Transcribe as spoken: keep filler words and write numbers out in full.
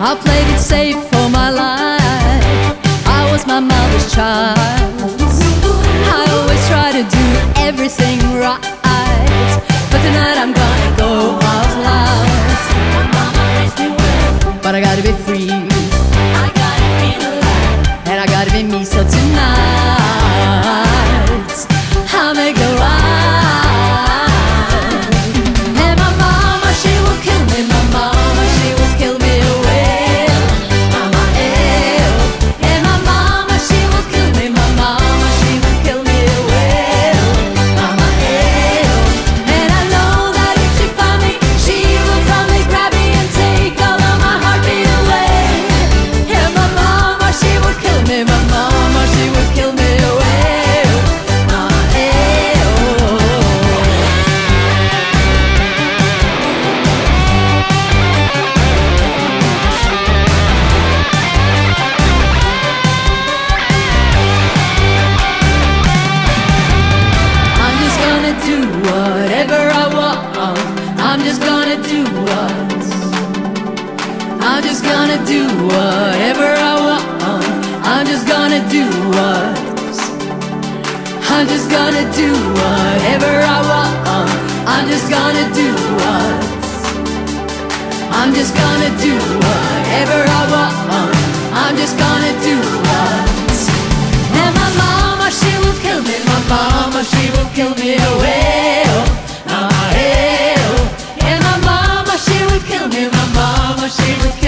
I played it safe for my life. I was my mother's child. I always try to do everything right, but tonight I'm gonna go out loud. My mama raised me well, but I gotta be free. I gotta feel alive, and I gotta be me. So tonight I'll make the right. And my mama, she will kill me. My mama, she will kill me away. Mama, eh. And my mama, she will kill me. My mama, she will kill me away. Mama, eh. And I know that if she found me, she will probably grab me and take all of my heartbeat away. And my mama, she will kill me. My mama, she will kill me away. Mama, eh, oh. I'm just gonna do whatever I want. I'm just gonna do what I'm just gonna do whatever I want. I'm just gonna do what I'm just gonna do whatever I want. I'm just gonna do what I'm just gonna do whatever I want. I'm just gonna do what And my mama, she will kill me. My mama, she will kill me away. Oh, mama, eh, oh. And my mama, she will kill me. My mama, she will kill me.